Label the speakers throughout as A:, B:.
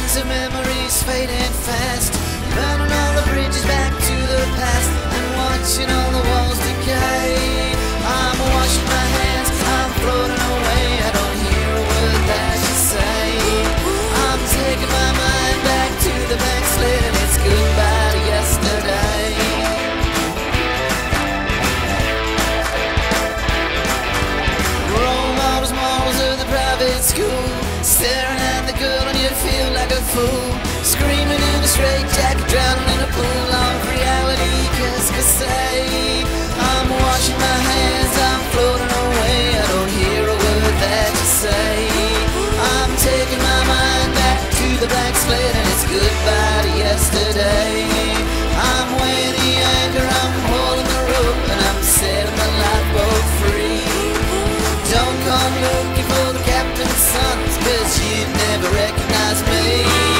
A: Strings of memories fading fast, burning all the bridges back to the past, and watching all the walls decay. I'm washing my hands, I'm floating away, I don't hear a word that you say. I'm taking my mind back to the backslid, and it's goodbye to yesterday. Role models, morals of the private school, staring at the girl and you feel like a fool, screaming in a straitjacket, drowning in a pool of reality. Qu'est-ce que c'est? I'm washing my hands, I'm floating away, I don't hear a word that you say. I'm taking my mind back to the blank slate, and it's goodbye to yesterday. I'm weighing the anchor, I'm holding the rope, and I'm setting the lifeboat free. Don't come looking for the captain's sons, 'cause you'd never recognize me.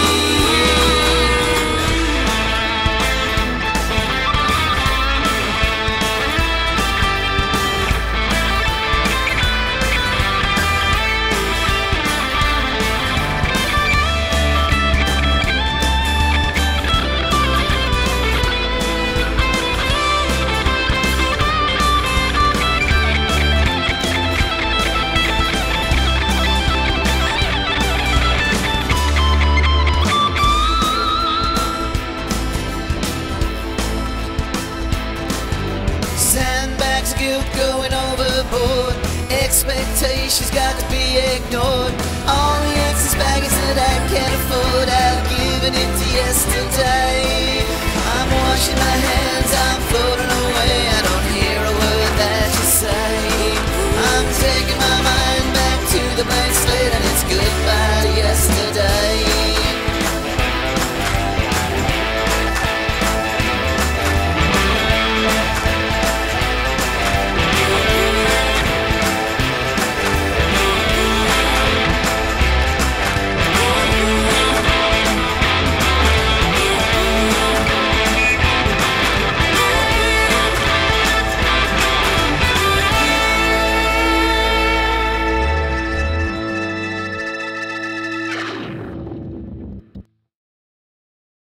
A: Sandbags of guilt going overboard, expectations got to be ignored. All the excess baggage that I can't afford, I've given it to yesterday. I'm washing my hands,